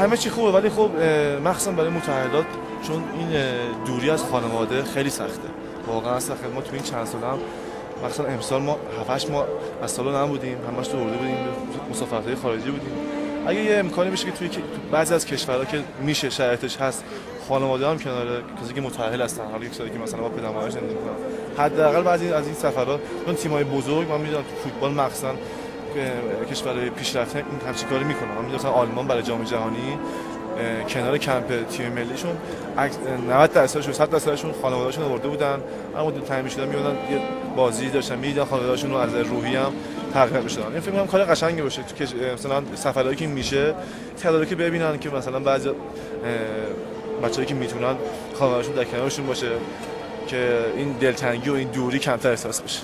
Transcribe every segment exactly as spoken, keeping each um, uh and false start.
همه چی خوبه، ولی خب مخصوصا برای متحدات چون این دوری از خانواده خیلی سخته، واقعا سخته. ما تو این چند سال هم مثلا امسال ما هفت هشت ماه از سالن نبودیم، همش تو اردو بودیم، مسافرت‌های خارجی بودیم. اگه یه امکانی بشه که توی بعضی از کشورها که میشه شرایطش هست خانواده هم کنار کسی که متأهل هستن، حالا یک سالی که مثلا با پدرمادرش زندگی می‌کنن، حداقل بعضی از این سفرها چون تیم‌های بزرگ من می‌دونم تو فوتبال مخصوصا کشورهای پیشرفته این همچین کاری می‌کنن. من می‌دونم مثلا آلمان برای جام جهانی کنار کمپ تیم ملیشون نود درصدشون صد درصدشون خانواده‌شون آورده بودن، اما تو تیم شدن میومدن یه بازی داشتن میدیدن خانواده‌شون رو از روحی هم تقویت بشن. این فکر می‌کنم کار قشنگی باشه تو مثلا سفرهایی که میشه تدارکی ببینن که مثلا بعضی بچه‌ای که میتونن خانواده‌شون در کنارشون باشه که این دلتنگی و این دوری کمتر احساس بشه.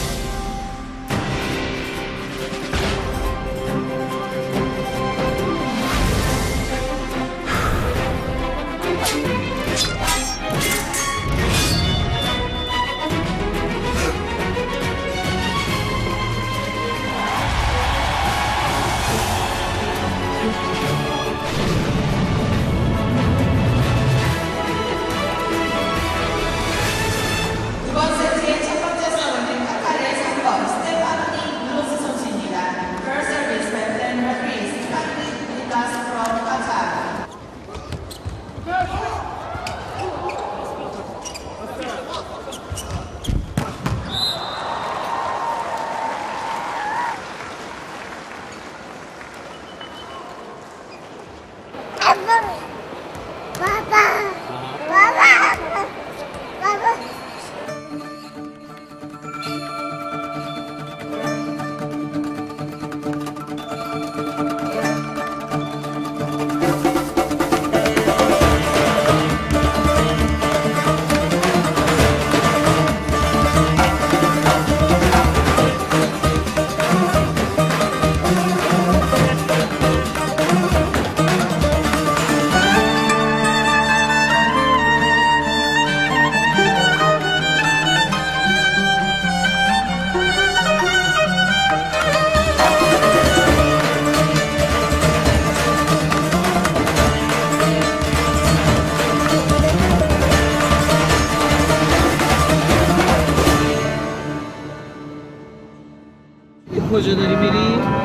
کجا داری میری؟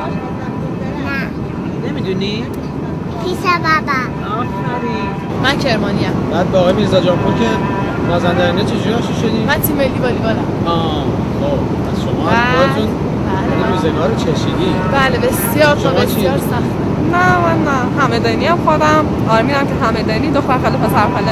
نه نمیدونی؟ پیش بابا. آفرین. من کرمانیم. بعد با آقای میرزا جانپور که مازندرانی چجوری آشنا شدی؟ من تیم ملی والیبالم. آه خب از شما خودتون این روزگار رو چشیدی؟ بله بسیار تا بسیار سخت. نه من نه همدانی هم خودم، آرمین هم که همدانی، دختر خاله پسر خاله.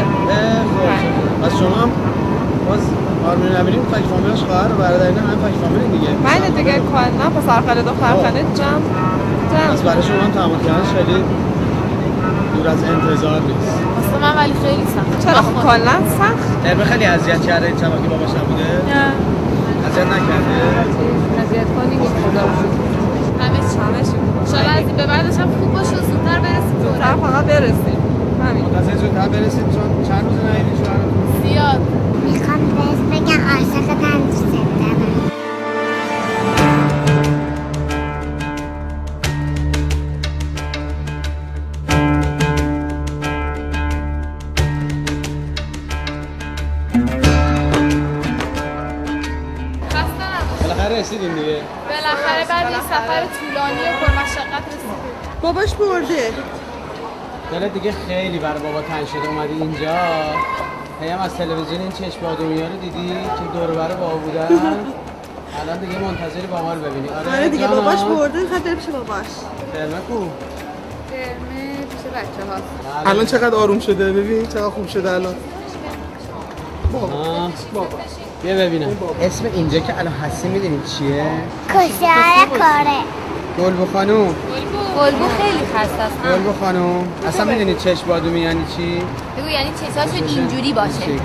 خب از شما هم باز آرمین امیری فک فامیلش خواهر و برادرین هم فک فامیل دیگه. بله دیگه کلا پسر خاله دختر خاله جمع جمع. از برای شما هم تعامل کردنش خیلی دور از انتظار نیست. اصلا من ولی خیلی سخت. چرا خب کلا سخت؟ دربه خیلی اذیت کرده این چماکی باباش نبوده؟ نه. اذیت نکرده؟ اذیت کنی که خدا همه چی همه چی. شاید از این به بعدش هم خوب باشه زودتر برسیم. زودتر فقط برسیم. همین. منتظر زودتر برسید چون چند روز نهیدی شوهرتون؟ زیاد. میخوام بهش بگم عاشقتم دوست دارم. بالاخره رسیدیم دیگه. بالاخره بعد این سفر طولانی و پرمشقت رسیدیم. باباش برده. دلت دیگه خیلی برای بابا تنگ شده اومدی اینجا. هی هم از تلویزیون این چشم بادومیا رو دیدی که دور و بر بابا بودن. الان دیگه منتظری بابا رو ببینی. آره, آره دیگه باباش برده میخواد بره پیش باباش. فرمه کو؟ فرمه پیش بچه‌هاست. الان چقدر آروم شده ببین چقدر خوب شده الان. بابا بابا بیا ببینم اسم اینجا که الان هستی میدونی چیه؟ کشار کاره. گلبو خانوم. گلبو خیلی خسته است. گلبو خانوم اصلا میدونی چشم بادومی یعنی چی؟ بگو یعنی چشاشون اینجوری باشه. شکلیه.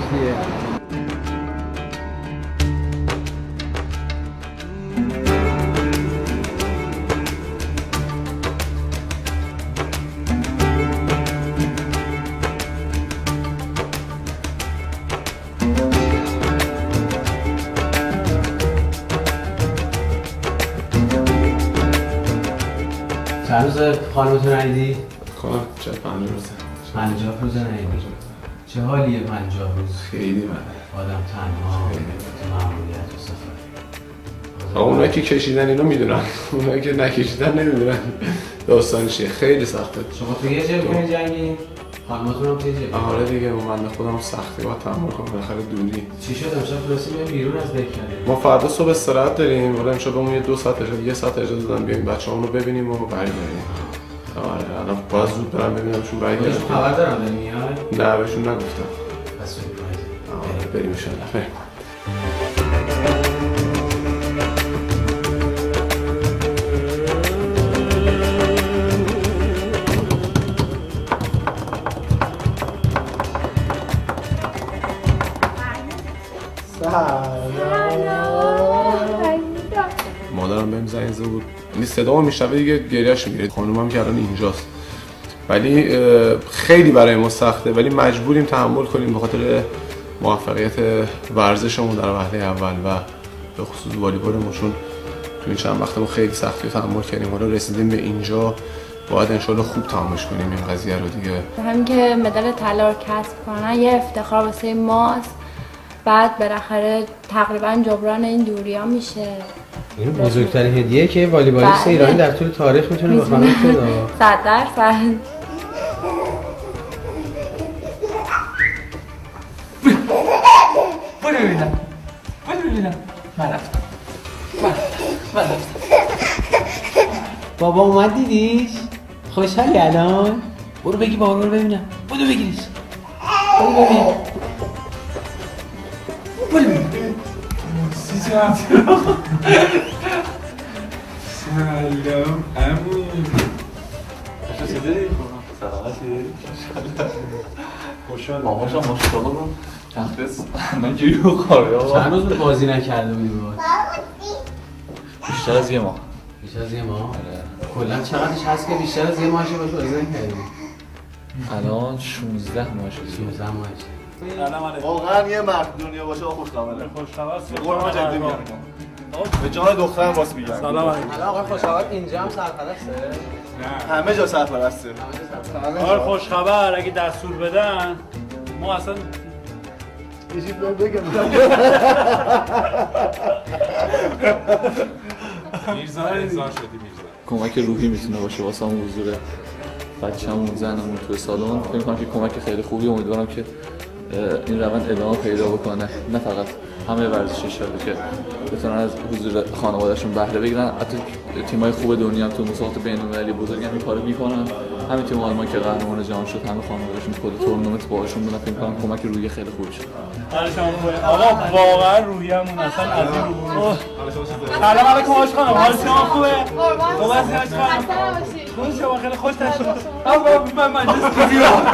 چند روز خانمتون ندیدی؟ کنم چه پنجاه روزه پنجاه روزه نیدی چه حالیه پنجاه روز؟ خیلی بده آدم تنها معمولیت و سفر اونایی که کشیدن اینو میدونن اونایی که نکشیدن نمیدونن داستان چیه خیلی سخته شما توی یه جبهه جنگی؟ خانماتون هم توی جبهه؟ آره دیگه من خودم سختی با تحمل کنم بالاخره دوری چی شد امشب رسیم بیرون از دک کردیم؟ ما فردا صبح استراحت داریم ولی امشب بهمون یه دو ساعت اجازه یه ساعت اجازه دادن بیایم بچه‌هامون رو ببینیم و برگردیم آره الان باز زود برم ببینمشون برگردیم خبر دارم داری میای؟ نه بهشون نگفتم پس سورپرایز آره بریم ان شاء الله بریم مادرم بهم زنگ زده بود یعنی صدامو میشنوه دیگه گریه‌اش میگیره خانومم که الان اینجاست ولی خیلی برای ما سخته ولی مجبوریم تحمل کنیم به خاطر موفقیت ورزشمون در وهله اول و به خصوص والیبالمون چون تو این چند وقت ما خیلی سختی رو تحمل کردیم حالا رسیدیم به اینجا باید انشالله خوب تمامش کنیم این قضیه رو دیگه همین که مدال طلا رو کسب کنن یه افتخار واسه ماست بعد بالاخره تقریبا جبران این دوری‌ها میشه این بزرگترین هدیه که والیبالیست ایرانی در طول تاریخ میتونه به خانم بده صد درصد برو ببینم برو ببینم من رفتم من رفتم بابا اومد دیدیش؟ خوشحالی الان؟ برو بگی بابا رو ببینم برو بگیریش برو ببینم برو ببینم سلام سلام عمو چطوری؟ سلامتی؟ خوشحال ماماشم ماشاءالله رو چند بس من جوری رو خواهی چند روز بازی نکرده بودی باید؟ بیشتر از یه ماه بیشتر از یه ماه؟ کلا چقدرش هست که بیشتر از یه ماهشه باش بازی نکردی؟ الان شونزده ماهشه شونزده ماهشه واقعا یه مرد دنیا باشه خوشخبره خوشخبر قربان جدی میگم به جان دخترم واسه میگم سلام علیکم الان آقای خوشخبر اینجا هم سرپرسته؟ نه همه جا سرپرسته آره خوشخبر اگه دستور بدن ما اصلا یه چیز بگم میرزا ارضا شدی میرزا کمک روحی میتونه باشه واسه همون حضور بچه‌مون زنمون توی سالن فکر می‌کنم که کمک خیلی خوبی امیدوارم که این روند ادامه پیدا بکنه نه فقط همه ورزشی‌ها که بتونن از حضور خانواده‌شون بهره بگیرن حتی تیم‌های خوب دنیا هم تو مسابقات بین‌المللی بزرگ هم این کارو می‌کنن همین تیم آلمان که قهرمان جهان شد همه خانواده‌شون کل تورنمنت باهاشون بودن فکر کنم کمک روحی خیلی خوبی شد آقا واقعا روحیه‌مون اصلا از این رو سلام علیکم آش خانم حال شما خوبه خوب هستی آش خانم خوش شما خیلی خوش تشریف آقا من مجلس بیلیارد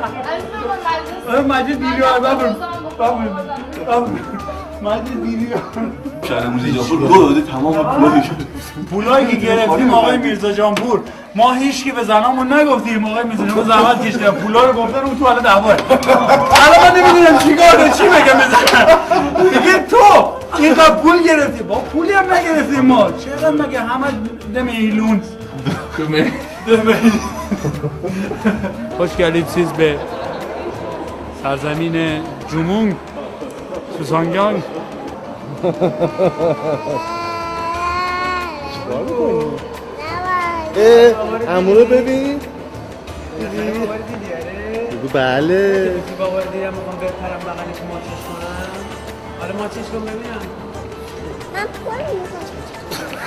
مجلس بیلیارد بابا مجلس بیلیارد شهرمون ایجابور به داده تمام پولایی پولایی که گرفتیم آقای میرزا جانپور ما هیچکی به زنامون نگفتیم آقای میرزا جانپور زحمت کشیدن پولا رو گفتن اون تو حالا دعواه الان من نمیدونم چیکار چی بگم بزنم دیگه تو اینقدر پول گرفتی با پولی هم نگرفتیم ما چقدر مگه همه دمیلون دمیلون خوش گردید سیز به سرزمین جمونگ سوسانگان چیکار می‌کنی؟ اه عمو رو ببین بگو بله بابا دیدم میخوام برم بغلش ماچش کنم آره ماچش کن ببینم من پول میخوام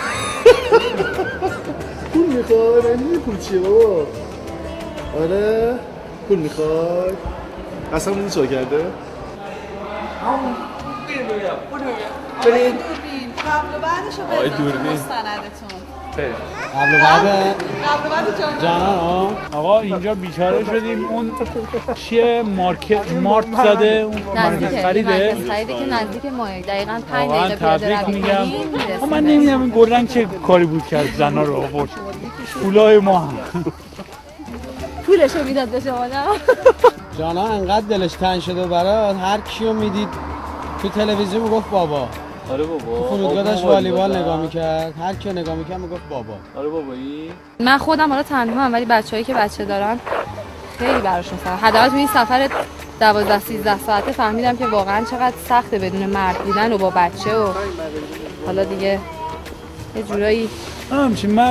پول میخوای؟ من پول چیه بابا؟ آره؟ پول میخوای؟ قسم اونی چا کرده؟ برید قبل و بعدشو بزن مستندتون قبل و بعد قبل و بعد جان جانان آقا اینجا بیچاره شدیم اون چیه مارکت مارت زده اون نزدیک خریده خریده که نزدیک ماه دقیقاً پنج واقعا دقیقه پیاده تبریک روی میگم میرسه. من نمیدونم این گلرنگ چه کاری بود کرد زنا رو آورد پولای ما هم پولشو میداد به شما نه جانا انقدر دلش تنگ شده برات هر کیو میدید تو تلویزیون میگفت بابا آره بابا. فرودگاه داشت والیبال نگاه میکرد، هر کی نگاه میکرد میگفت بابا. آره بابایی. من خودم حالا تنها ام ولی بچه‌هایی که بچه دارن خیلی براشون سخته. حداقل تو این سفر دوازده سیزده ساعته فهمیدم که واقعا چقدر سخته بدون مرد بودن و با بچه و حالا دیگه یه جورایی همچین مرد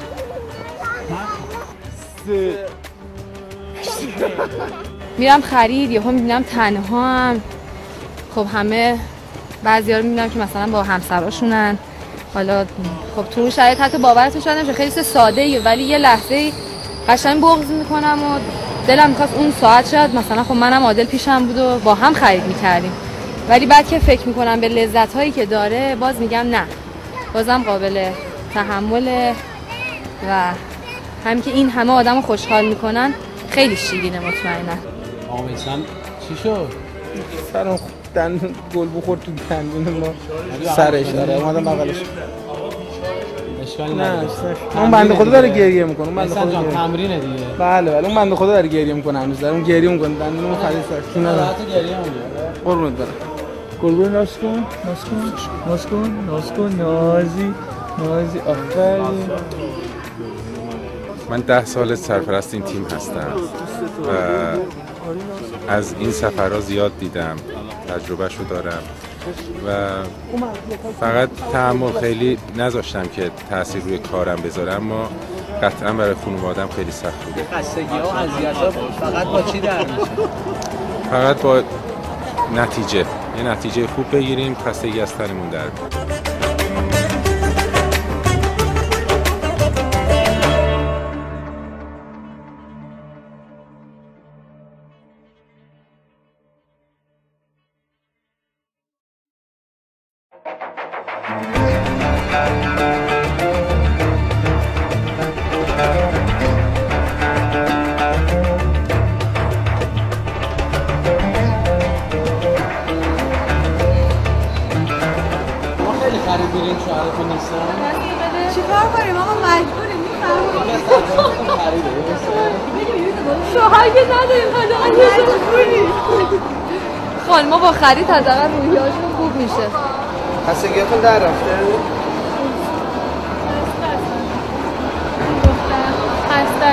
میرم خرید یهو میبینم تنها هم. خب همه بعضیا رو میبینم که مثلا با همسراشونن. حالا خب تو اون شرایط حتی باورتون شاید نمیشه خیلی ساده ای ولی یه لحظه قشنگ بغض میکنم و دلم میخواست اون ساعت شاید مثلا خب منم عادل پیشم بود و با هم خرید میکردیم ولی بعد که فکر میکنم به لذت هایی که داره باز میگم نه بازم قابل تحمله و همین که این همه آدم خوشحال میکنن خیلی شیرینه مطمئنم. آقا میسم چی شد؟ سرم دن گل بخور تو دندون ما سرش داره اومدم بغلش. اشکالی نه نداره. اون بنده خدا داره گریه میکنه. اون بنده خدا تمرینه دیگه. بله بله اون بنده خدا داره گریه میکنه هنوز داره اون گریه میکنه دندونمو خرید سر. نه حتی گریه میکنه. قربونت برم. گلگل ناز کن ناز کن ناز کن ناز کن نازی نازی آفرین. من ده سال سرپرست این تیم هستم و از این سفرها زیاد دیدم، تجربهشو دارم و فقط تحمل خیلی نذاشتم که تأثیر روی کارم بذارم اما قطعا برای خانواده‌ام خیلی سخت بوده. خستگی‌ها و اذیت‌ها فقط با چی در میشه؟ فقط با نتیجه، یه نتیجه خوب بگیریم خستگی از تنمون در بیاد. چیکار کنیم آقا مجبوریم شوهر که نداریم مجبوریم. خانما با خرید حداقل روحیه‌هاشون خوب میشه. خستگیاتون در رفته؟ خسته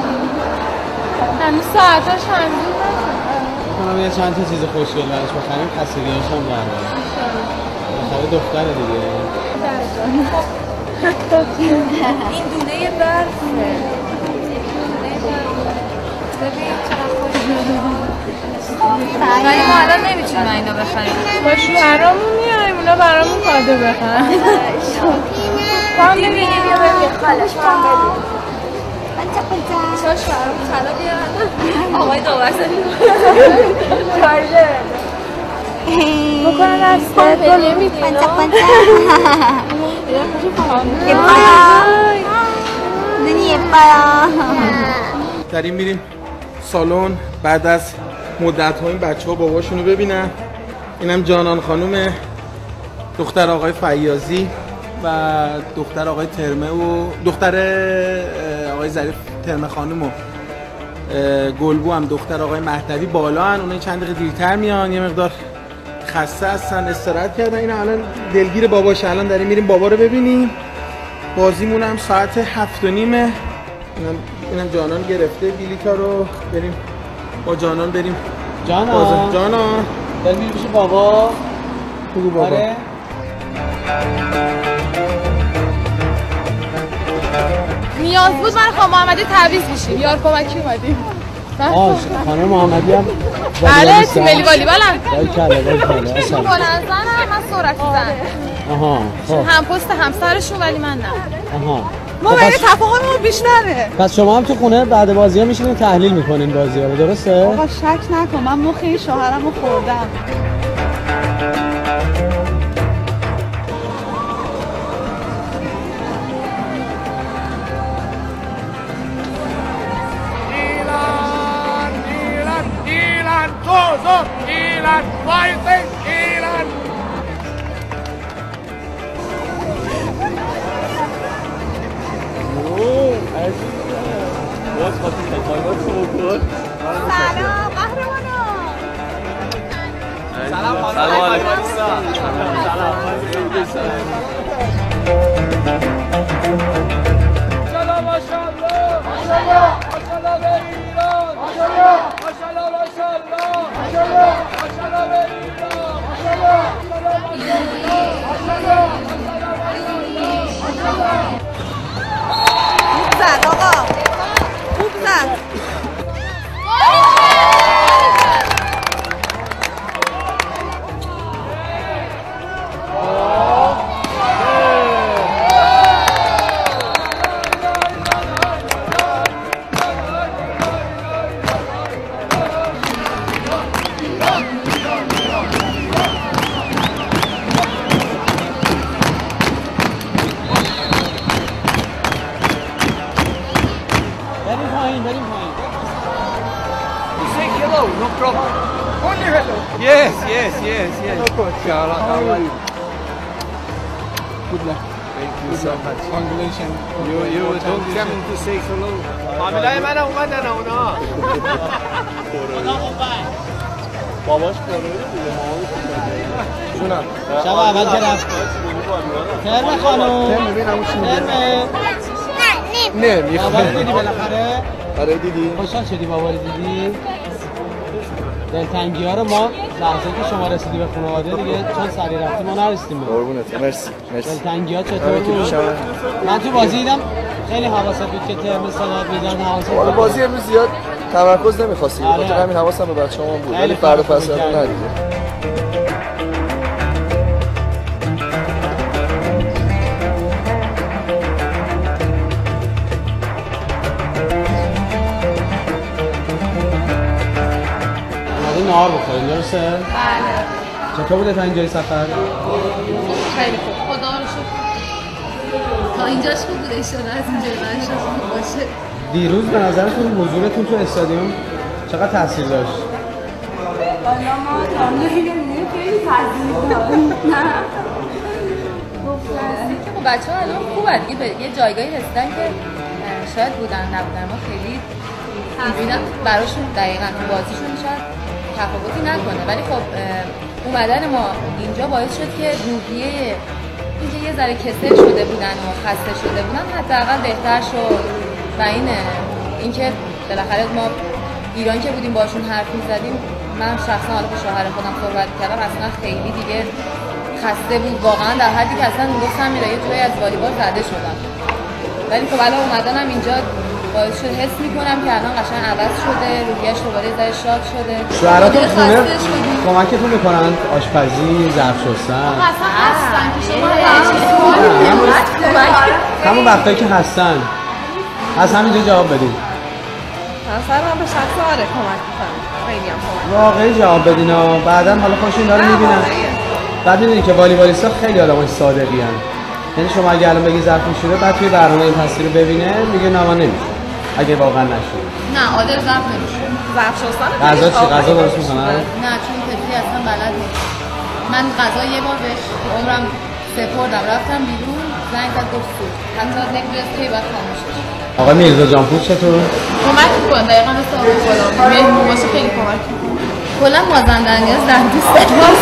هنوز ساعتاش هنوز کنم یه چند تا چیز خوشگل براش بخریم خستگی‌هاش هم در بره. بالاخره دختره دیگه. این دونه برفه. ببین چقدر خوشگله. ولی ما الان نمیتونیم اینا بخریم. با شوهرامون میایم اونا برامون کادو بخرن. بیا بیا بیا بیا خالش من ببین. چرا شوهرامون طلا بیارن؟ آقای داورزنی. چارجر. بکنن از Panca panca. داریم میریم سالن بعد از مدت ها این بچه ها باباشونو ببینن. اینم جانان خانومه، دختر آقای فیاضی و دختر آقای ترمه و دختر آقای ظریف ترمه خانوم و گلبو هم دختر آقای مهدوی بالا هن. اونها چند دقیقه دیرتر میان، یه مقدار خسته هستن استراحت کردن. این الان دلگیر باباش. الان داریم میریم بابا رو ببینیم. بازیمون هم ساعت هفت و نیمه. اینم, اینم جانان گرفته بلیطا رو، بریم با جانان بریم. جانان جانان دل میری پیش بابا. بگو بابا. آره؟ نیاز بود من خانم محمدی تعویض میشیم. یار کمکی اومدیم. آه خانم محمدی هم بله تیم ملی والیبال هم وای کله وای کله بلند اصلا زن هم من سرعتی زن. آها خب هم پست همسرشون ولی من نه. آها ما بین تفاهممون بیشتره. پس شما هم تو خونه بعد بازی ها میشینین تحلیل میکنین بازی ها رو، درسته؟ آقا شک نکن من مخ این شوهرم رو خوردم. Kozo, Ilan, fighting, Ilan! سلام قهرمانا. سلام علیکم. سلام. زد آقا خوب زد No problem. Only hello. Yes, yes, yes, yes. No problem. How are you? Good luck. Thank you so much. Congratulations. You, you don't come to say hello. فامیلای من اومدن اونا. باباش کاره دیگه جونم. شب اول که رفت. ترم خانم. ترم ببینم اون چی میگه. نه، نه. بابا رو دیدی بالاخره؟ آره دیدی. خوشحال شدی بابا رو دیدی؟ دلتنگی ها رو ما لحظه که شما رسیدی به خانواده دیگه چون سری رفتی ما نرسیدیم. قربونت. مرسی. مرسی. دلتنگی ها چطور بود؟ من تو بازی دیدم خیلی حواست بود که ترم صدات می‌زد حواست بود. حالا بازی امروز زیاد تمرکز نمی‌خواستی. آره. خاطر همین حواسم به بچه‌هام بود. ولی فردا پس فردا ندیدم. نهار بخوریم درسته؟ بله. چطور بوده تا اینجای سفر؟ خیلی خوب. خدا رو شکر. تا اینجاش خوب بوده ایشالا از اینجا بعدش خوب باشه. دیروز به نظرتون حضورتون تو استادیوم چقدر تاثیر داشت؟ والا ما تمام خیلی خیلی تاثیر داشت. نه. خب بچه‌ها الان خوبه دیگه به یه جایگاهی رسیدن که شاید بودن نبودن ما خیلی می‌بینم براشون دقیقاً تو بازیشون شاید تفاوتی نکنه ولی خب اومدن ما اینجا باعث شد که روحیه اینجا یه ذره کسل شده بودن و خسته شده بودن حداقل بهتر شد و این اینکه بالاخره ما ایران که بودیم باشون حرف می‌زدیم من شخصا حالا با شوهر خودم صحبت کردم اصلا خیلی دیگه خسته بود واقعا در حدی که اصلا گفتم میره یه جوری از والیبال زده شدم ولی خب الان اومدنم اینجا باعث شد حس میکنم که الان قشنگ عوض شده روحیه‌اش دوباره ذره شاد شده شوهراتون خونه کمکتون میکنن آشپزی ظرف شستن اصلا هستن که شما همون وقتایی که هستن از همینجا جواب بدین مثلا من به شخص آره کمک میکنم خیلی هم کمک واقعی جواب بدین ها بعدا حالا خودشون داره میبینن بعد میدونی که والیبالیستا خیلی آدمای صادقی ان یعنی شما اگه الان بگی ظرف شده بعد توی برنامه این تصویر رو ببینه میگه نه من نمیشه اگه واقعا نشه نه عادل ظرف نمیشه ظرف شستن غذا چی غذا درست میکنن نه چون کسی اصلا بلد نیست من غذا یه بار بهش عمرم سپردم رفتم بیرون زنگ زد گفت سوخت حتی نمیدونست کی باید خاموش بشه آقا میرزا جانپور چطور کمک میکنه دقیقاً مثل آقا غلامی مهمون باشه خیلی کمک میکنه کلا مازندرانی نیاز در دوست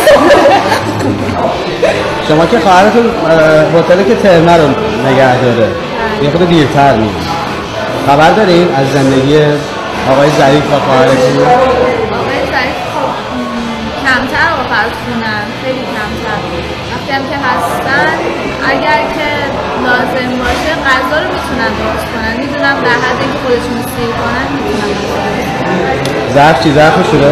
شما که خواهرتون هتلی که ترمه رو نگه داره یه خود دیرتر میگه خبر دارین از زندگی آقای ظریف و خواهرتون؟ آقای ظریف خب کمتر آقا فرد خونن خیلی کمتر وقتی هم که هستن اگر که لازم باشه غذا رو میتونن درست کنن میدونم در حد اینکه خودشون سیر کنن میتونن ظرف چی ظرف شده؟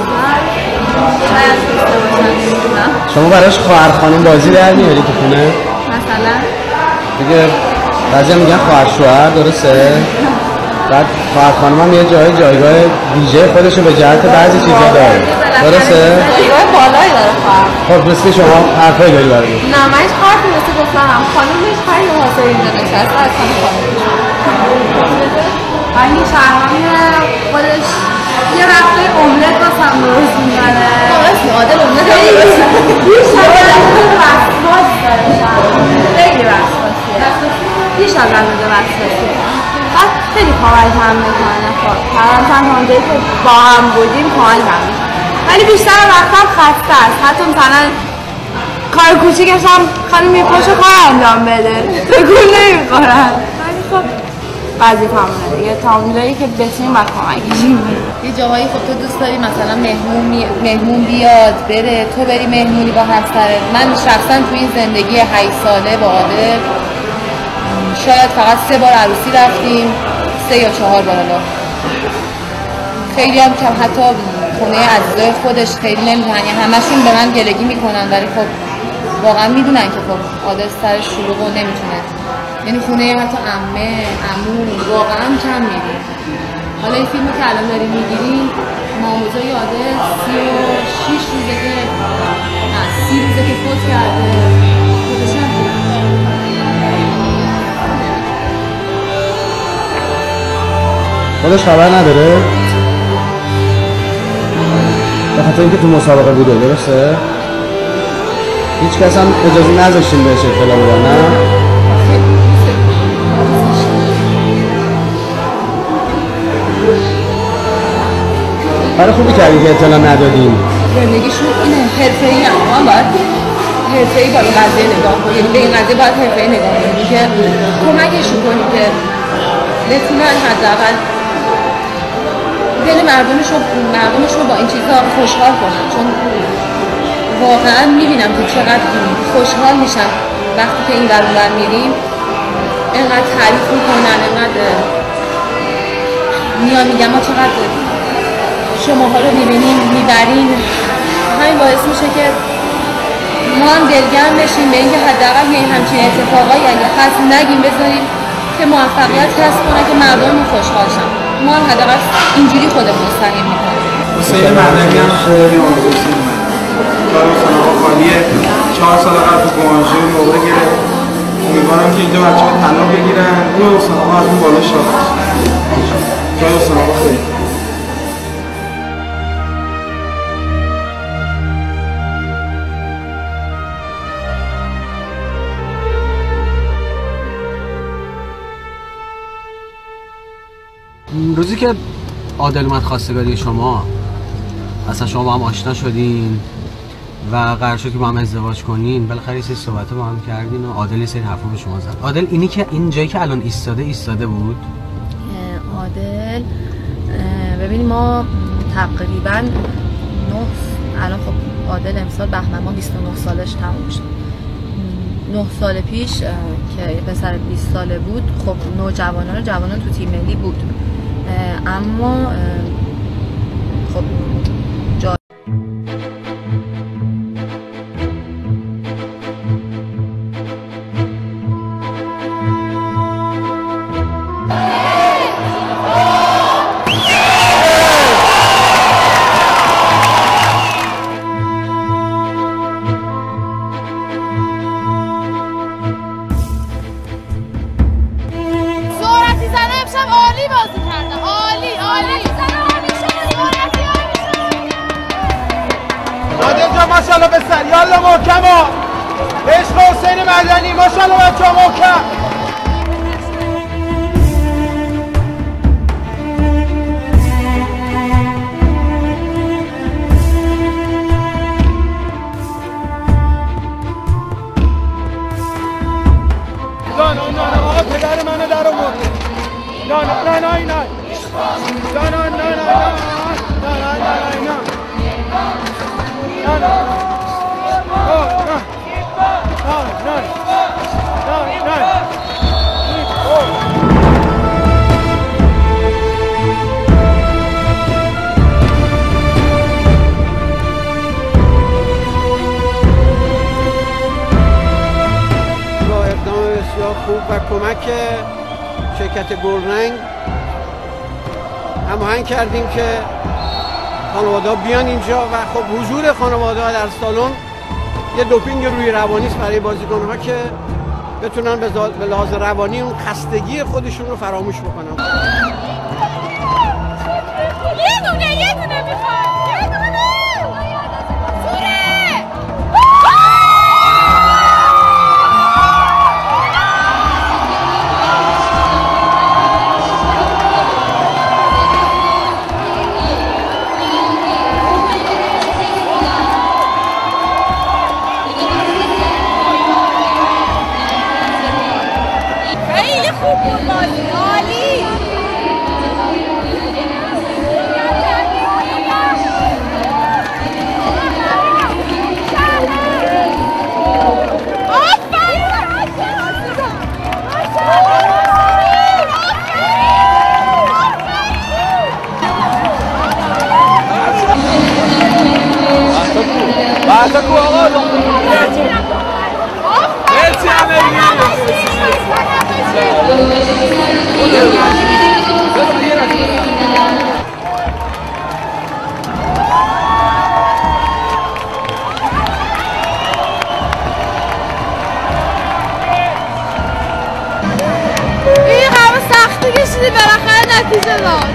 شاید شده باشن شما براش خواهر خانم بازی در میاری تو خونه؟ مثلا؟ دیگه بعضی هم میگن خواهر شوهر درسته؟ بعد خواهر خانم هم یه جای جایگاه ویژه خودشو به جهت بعضی چیزا داره درسته؟ جایگاه بالایی داره خواهر خب مثل شما حرفایی داری برای نه من هیچ حرفی مثل گفتم خانومش خیلی حاضر اینجا نشسته از خانم خانومش این شهرانی خودش یه وقتی املت واسم درست می‌کنه درست عادل املت درست بیش از اندازه وسواس داره شهرانی خیلی وسواسیه بیش از اندازه وسواسیه بعد خیلی کمک هم می‌کنه خب مثلا اونجایی که با هم بودیم کمک هم می‌کنه ولی بیشتر وقتا خسته است حتی مثلا کار کوچیکش هم خانمی پاشو کار انجام بده تکون نمیخورن ولی خب وظیفه‌مونه دیگه تا اونجایی که بتونیم باید کمکشیم یه جاهایی خب تو دوست داری مثلا مهمون می... مهمون بیاد بره تو بری مهمونی با همسرت. من شخصا توی این زندگی هشت ساله با عادل شاید فقط سه بار عروسی رفتیم، سه یا چهار بار. حالا خیلی هم کم حتی خونه عزیزای خودش خیلی نمیدونن، یعنی همشون به من گلگی میکنن ولی خب واقعا میدونن که خب عادل سرش شلوغ و نمیتونه، یعنی خونه حتی عمه عمو واقعا کم میریم. حالا این فیلمو که الان داریم میگیریم ماموزای عادل سی و شیش روزه که نه سی روزه که فوت کرده خودشم خودش خبر نداره؟ به خاطر اینکه تو مسابقه بوده درسته؟ هیچ کس هم اجازه نذاشتیم بهش اطلاع بدن نه؟ برای خوبی کردیم که اطلاع ندادیم. زندگیشون اینه حرفه‌ای هم ما باید حرفه‌ای با این قضیه نگاه کنیم، به این قضیه باید حرفه‌ای نگاه کنیم که کمکشون کنیم که بتونن حداقل دل مردمشو مردمشو با این چیزا خوشحال کنن، چون واقعا میبینم که چقدر خوشحال میشن وقتی که این ور اون ور میریم، اینقدر تعریف میکنن، اینقدر میان میگم ما چقدر شماها رو میبینیم میبرین. همین باعث میشه که ما هم دلگرم بشیم به اینکه حداقل یه همچین اتفاقایی اگه هست نگیم، بذاریم که موفقیت کسب کنه که مردم خوشحال شن. ما هم حداقل اینجوری خودمون رو سعی میکنیم. حسین مدنی هم خیلی آموزه حسین مدنی کار خانه‌ها خالیه، چهار سال قبل تو گوانژو موقع گرفت. امیدوارم که اینجا بچه‌ها طلا بگیرن. روی حسین‌ها از اون بالا شاد جای حسین‌ها خیلی روزی که عادل اومد خواستگاری شما، اصلا شما با هم آشنا شدین و قرار شد که با هم ازدواج کنین، بالاخره یه سری صحبت با هم کردین و عادل یه سری حرفا به شما زد. عادل اینی که این جایی که الان ایستاده ایستاده بود؟ عادل ببینید ما تقریبا نه الان خب عادل امسال بهمن ما بیست و نه سالش تموم شد. نه سال پیش که پسر بیست ساله بود، خب نوجوانان جوانان تو تیم ملی بود، اما خب جا ماشاءالله به سر یالا محکما عشق حسین مدنی ماشاءالله بچه‌ها محکم. نه نه نه آقا پدر منو در آورد. نه نه نه نه نه نه نه نه نه نه با اقدام بسیار خوب و کمک شرکت گلرنگ هماهنگ کردیم که خانواده بیان اینجا و خب حضور خانواده در سالن یه دوپینگ روی روانی است برای بازیکن‌ها که بتونن به لحاظ روانی اون خستگی خودشون رو فراموش بکنن. یه دونه یه دونه میخوام یه دونه سوره بگو آقا مرسی همگی این همه سختی کشیدی بالاخره نتیجه داد.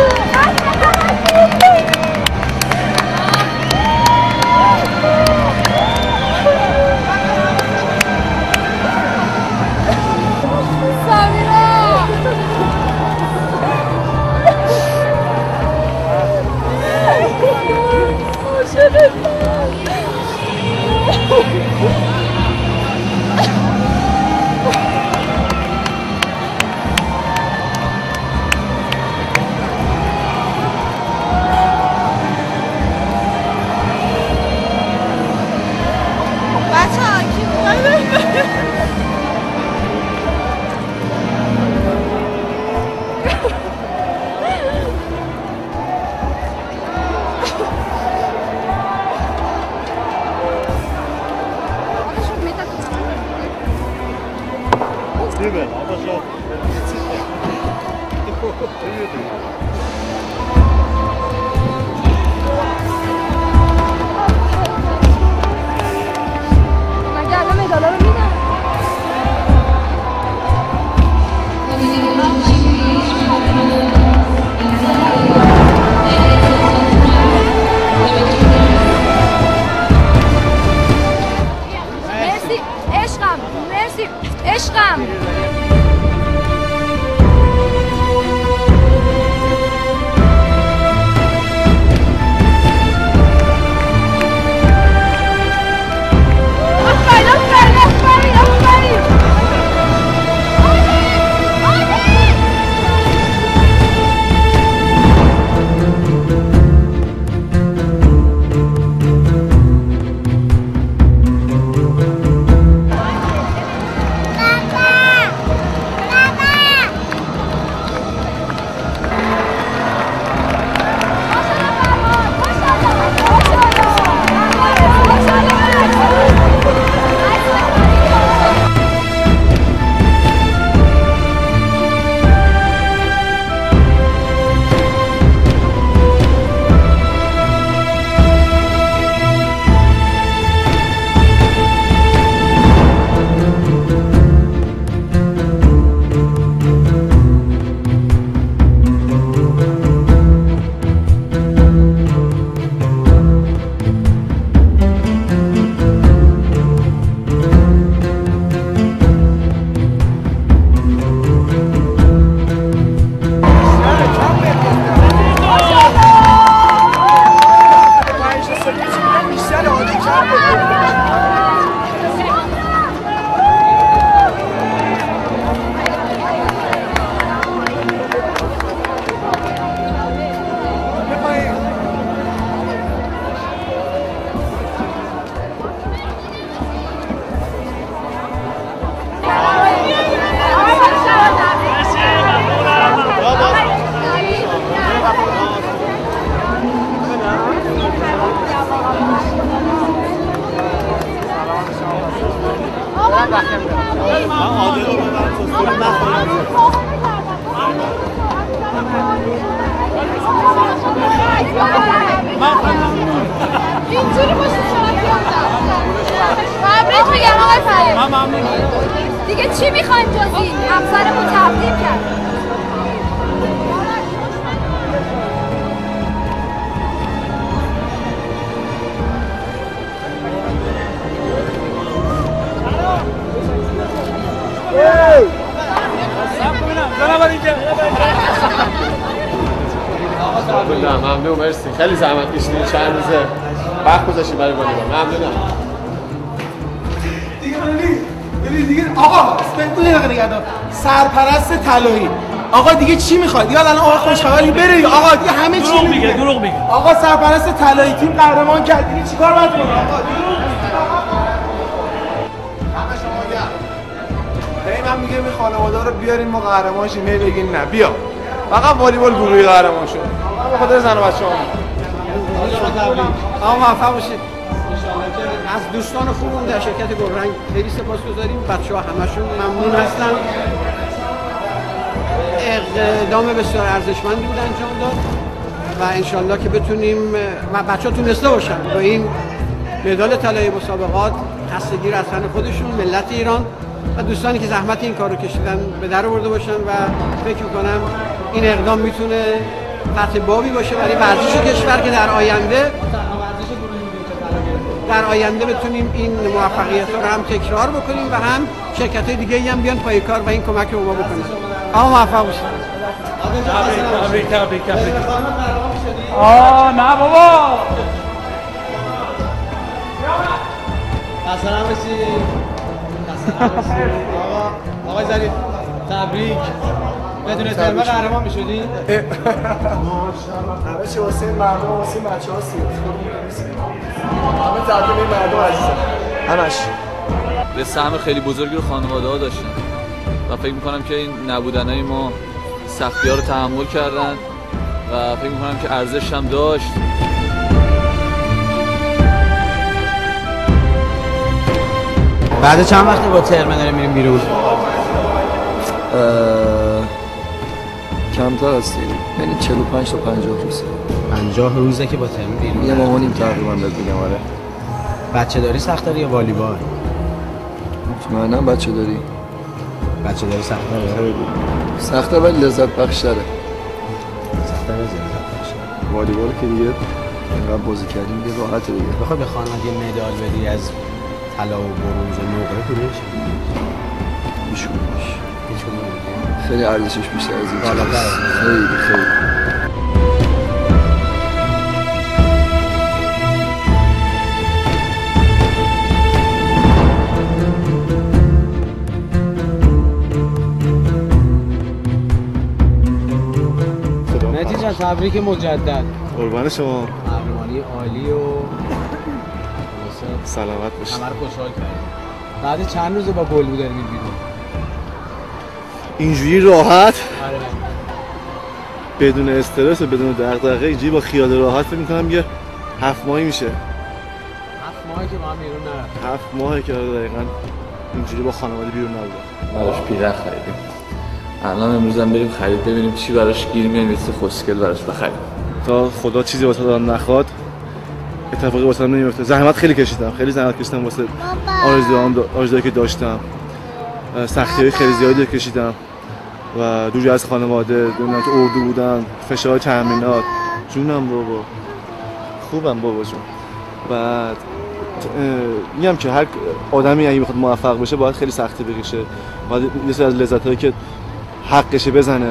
اینجوری باشه شما بیام ممنون میگم آقای فرید. ممنون دیگه چی میخوایم جز این؟ همسرمون تبدیل کرد. ممنونم ممنون مرسی خیلی زحمت کشیدین چند روزه وقت گذاشتین برای والیبال ممنونم دیگه ببین دیگه آقا استنتو یه دقیقه نگردار سرپرست طلایی آقا دیگه چی میخواد یاد الان آقا خوشخبری بره آقا دیگه همه چی دروغ میگه دروغ میگه آقا سرپرست طلایی تیم قهرمان کرد دیگه چیکار باید کنه آقا من میگه این خانواده رو بیارین ما قهرمان شیم هی بگین نه بیا فقط والیبال گروهی قهرمان شد به خاطر زن و بچه‌ها اما موفق باشید از دوستان خوبمون در شرکت گلرنگ خیلی سپاسگزاریم. بچه‌ها همشون ممنون هستن. اقدام بسیار ارزشمندی بود انجام داد و انشالله که بتونیم و بچه‌ها تونسته باشن با این مدال طلایی مسابقات خستگی رو از تن خودشون، ملت ایران و دوستانی که زحمت این کار رو کشیدن به در آورده باشن و فکر می‌کنم این اقدام میتونه فتح بابی باشه برای ورزش کشور که در آینده در آینده بتونیم این موفقیت رو هم تکرار بکنیم و هم شرکت‌های دیگه‌ای هم بیان پای کار و این کمک رو به ما بکنن. آقا موفق باشید. تبریک تبریک تبریک. آه نه بابا. سلام باشید. سلام باشید. آقا آقای ظریف تبریک. بدون ترمه قهرمان می‌شدی؟ همه چی واسه مردم واسه بچه‌ها سیاسی. همه تقدیم این مردم عزیزم. همش. به سهم خیلی بزرگی رو خانواده‌ها داشتن و فکر می‌کنم که این نبودنای ما سختی‌ها رو تحمل کردن و فکر می‌کنم که ارزش هم داشت. بعد چند وقت با ترمه داریم میریم بیرون؟ کمتر هستی، یعنی چهل و پنج تا پنجاه روزه. پنجاه روزه که با ترمه بیرون؟ یه ماه و نیم تقریبا بهت میگم. آره. بچه داری سخت داری یا والیبال؟ مطمئنم بچه داری. بچه داری سخت داره؟ سخته ولی لذت بخش‌تره. سخته ولی لذت بخش‌تره. والیبال که دیگه اینقدر بازی کردیم دیگه راحته دیگه. بخوای به خانواده یه مدال بدی از طلا و برنز و نقره کدومش؟ هیچکدومش. هیچکدوم خیلی ارزشش بیشتر از این بالاتر. خیلی خیلی. مهدی جان تبریک مجدد. قربان شما. قهرمانی عالی و سلامت باشید. همه رو خوشحال کردید. بعد چند روزه با گل بود داریم بیرون؟ اینجوری راحت آره. بدون استرس و بدون دغدغه اینجوری با خیال راحت فکر می‌کنم یه هفت ماهی میشه. هفت ماهی که با هم بیرون نرفتیم. هفت ماهی که دقیقاً اینجوری با خانواده بیرون نبودم. براش پیرخ خریدیم. الان امروز هم بریم خرید ببینیم چی براش گیر میاد، مثل خوشگل براش بخریم. تا خدا چیزی واسه دادم نخواد اتفاقی واسه من نمیفته. زحمت خیلی کشیدم، خیلی زحمت کشیدم واسه آرزوام، آرزویی که داشتم. سختی‌های خیلی زیادی کشیدم و دوری از خانواده، دونم تو اردو بودن، فشار تامینات. جونم بابا. خوبم بابا جون. بعد میگم که هر آدمی اگه بخواد موفق بشه باید خیلی سختی بکشه. باید یه سری از لذتایی که حقشه بزنه.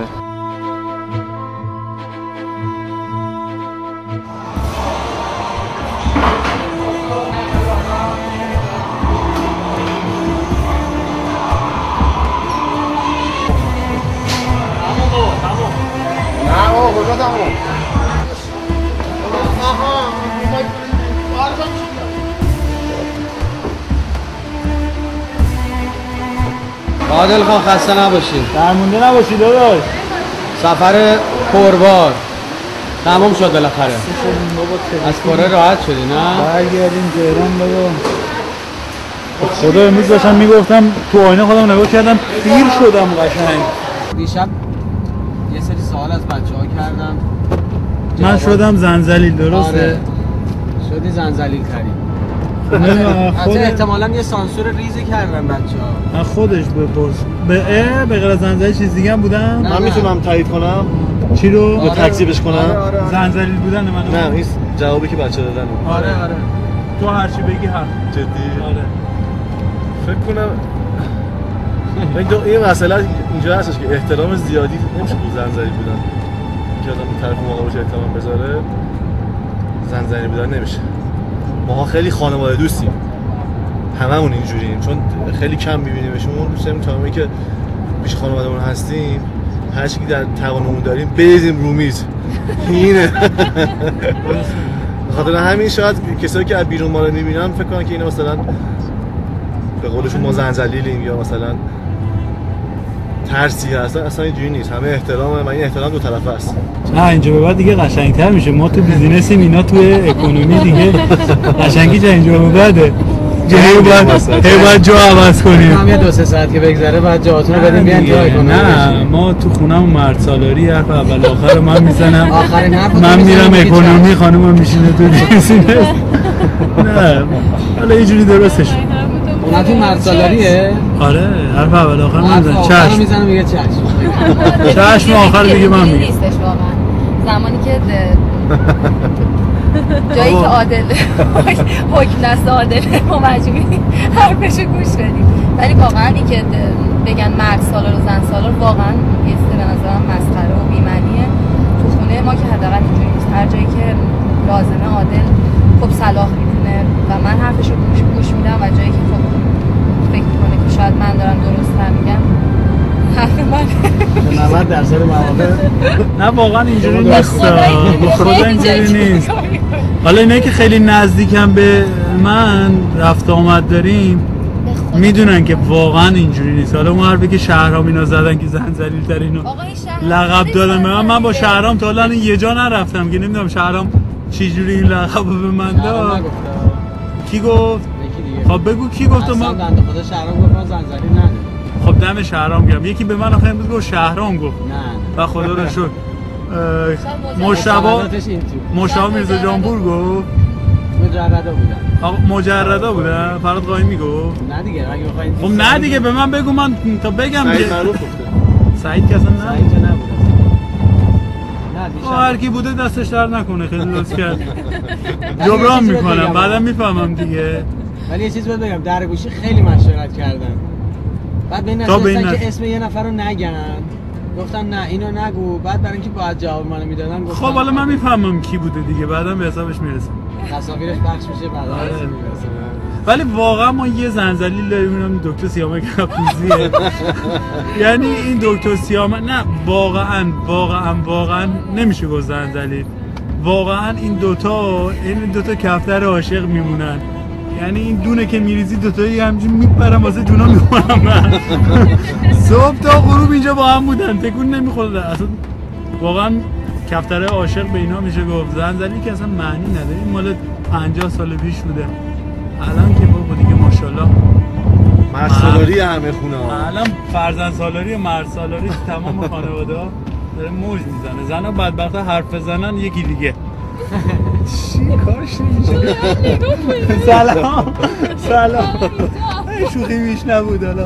عادل خان خسته نباشید. درمونده نباشید داداش. سفر پربار تمام شد بالاخره. از کره راحت شدی نه؟ برگردیم تهران بابا. خدا امروز داشتم میگفتم تو آینه خودم نگاه کردم پیر شدم قشنگ. دیشب یه سری سوال از بچه‌ها کردم. من شدم زنزلیل درسته؟ آره. شدی زنزلیل خرید. خود احتمالاً یه سانسور ریزی کردن بچه‌ها. از خودش بپرس. به ا به غیر از زنزلیل چیز دیگه هم بودن؟ من میتونم تایید کنم. چی رو؟ آره. تکذیبش کنم. آره آره آره. زنزلیل بودن من. نه این جوابی که بچه دادن. آره آره. تو هر چی بگی حق. جدی؟ آره. فکر کنم این مسئله اینجا هستش که احترام زیادی نمیشه تو زنزلیل بودن. که آدم به طرف مقابلش احترام بذاره زنزلیل بودن نمیشه. ماها خیلی خانواده دوستیم. هممون اینجوریم چون خیلی کم می‌بینیمشون. دوستیم تمامی که پیش خانواده‌مون هستیم هر چیزی که در توانمون داریم بریزیم رو میز. اینه. خاطر همین شاید کسایی که از بیرون ما رو می‌بینن فکر کنن که اینا مثلا به قولشون ما زنجلیلیم یا مثلا ترسی هست، اصلا اینجوری نیست. همه احترامه، من این احترام دو طرفه است. نه اینجا به بعد دیگه قشنگتر میشه. ما تو بیزینسیم، اینا تو اکونومی دیگه قشنگی جا اینجا به بعده. جایی باید هی باید جا عوض کنیم. هم یه دو سه ساعت که بگذره بعد جاهاتون رو بدیم بیان جای کنیم. نه ما تو خونمون مرد سالاری حرف اول آخر من میزنم. من میرم اکونومی، خانومم میشینه تو بیزینس. نه حالا یه جوری درستش. اونا تو مرد سالاریه؟ آره حرف اول آخر من میزنم. چشم میزنم میگه چشم. چشم آخر دیگه من میگم. نیستش واقعا. زمانی که جایی که عادل حکم دست عادله ما مجبوریم حرفشو گوش بدیم. ولی واقعا این که بگن مرد سالار و زن سالار واقعا یه به نظرم مسخره و بی‌معنیه. تو خونه ما که حداقل اینجوری نیست. هر جایی که لازمه عادل خب صلاح میدونه و من حرفشو گوش گوش میدم و جایی که خب فکر میکنه که شاید من دارم درست‌تر میگم حرف من نود درصد مواقع نه واقعا اینجوری نیست. خدا اینجوری نیست. حالا اینایی که خیلی نزدیکم به من رفت آمد داریم میدونن که واقعا اینجوری نیست. حالا اون حرفی که شهرام اینا زدن که زن ذلیل‌تر اینو لقب دادن من من با شهرام تا الان یه جا نرفتم که نمیدونم شهرام چه جوری این لقب به من داد. کی گفت؟ خب بگو کی گفت؟ من بنده خدا شهرام گفت من زن ذلیل ندارم. خب دم شهرام گرم. یکی به من آخه امروز گفت شهرام گفت. نه و خدا رو شکر. مشتبه مشتبه میرزا جانپور گفت مجردا بودن. آقا مجردا بودن؟ فراد قائمی میگفت؟ نه دیگه اگه بخواید خب نه دیگه به من بگو من تا بگم دیگه. سعید معروف گفته. سعید که اصلا نه. سعید که نبود. نه هر کی بوده دستش در نکنه خیلی لطف کرد. جبران میکنم بعدم میفهمم دیگه. ولی یه چیز بهت بگم درگوشی خیلی مشورت کردن. بعد به این نشستن که اسم یه نفر رو نگن. گفتن نه اینو نگو. بعد برای اینکه باید جواب منو میدادن گفتن خب حالا من میفهمم کی بوده دیگه بعدم به حسابش میرسم. تصاویرش پخش میشه بعدا میرسه. ولی واقعا ما یه زنجلیل داریم اونم دکتر سیامک کپوزیه. یعنی این دکتر سیامک نه واقعا واقعا واقعا نمیشه گفت زنجلیل. واقعا این دوتا این دوتا کفتر عاشق میمونن. یعنی این دونه که میریزی دوتایی همجوری میپرن واسه دونا میخورم من. صبح تا غروب اینجا با هم بودن تکون نمیخوردن اصلا. واقعا کفتره عاشق به اینا میشه گفت. زنجلیل که اصلا معنی نداره. این مال پنجاه سال پیش بوده. الان که بابا دیگه ماشاءالله مرد سالاری همه خونه ها. الان فرزند سالاری و مرد سالاری تمام خانواده ها داره موج میزنه. زنا بدبختا حرف بزنن یکی دیگه چی کارش نمیشه. سلام سلام شوخی بیش نبود. حالا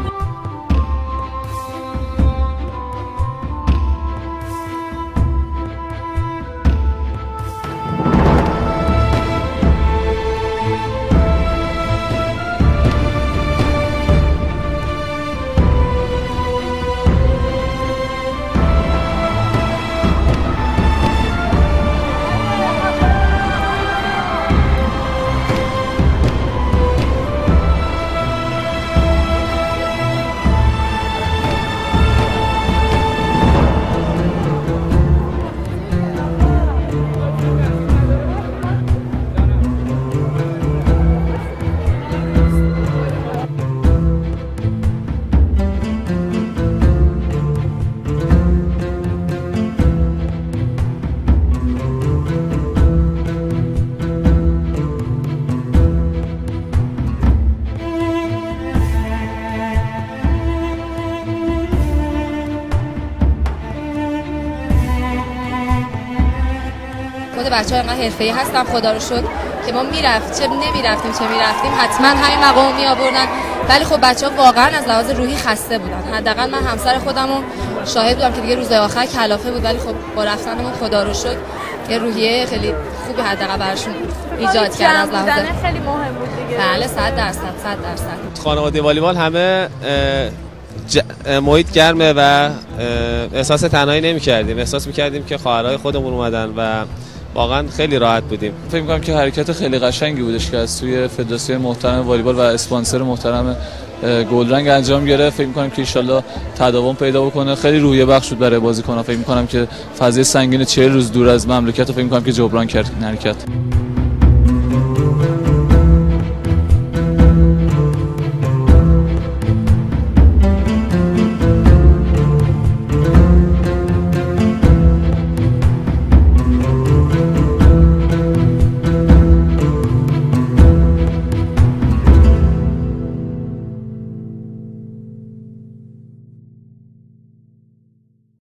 بچه‌ها اینقدر حرفه‌ای هستن خدا رو شکر که ما میرفت چه نمیرفتیم چه میرفتیم حتما همین مقام می آوردن. ولی خب بچه‌ها واقعا از لحاظ روحی خسته بودن. حداقل من همسر خودمو شاهد بودم که دیگه روز آخر کلافه بود. ولی خب با رفتنمون خدا رو شکر یه روحیه خیلی خوبی حداقل براشون ایجاد کرد. از لحاظ خیلی مهم بود دیگه. بله صد درصد صد درصد. خانواده والیبال همه ج... محیط گرمه و احساس تنهایی نمی‌کردیم. احساس می‌کردیم که خواهرای خودمون اومدن و واقعا خیلی راحت بودیم. فکر می‌کنم که حرکت خیلی قشنگی بودش که از سوی فدراسیون محترم والیبال و اسپانسر محترم گلرنگ انجام گرفت. فکر می‌کنم که ان شاءالله تداوم پیدا بکنه. خیلی روحیه بخش بود برای بازیکن‌ها. فکر می‌کنم که فضای سنگین چهل روز دور از مملکت رو فکر می‌کنم که جبران کرد این حرکت.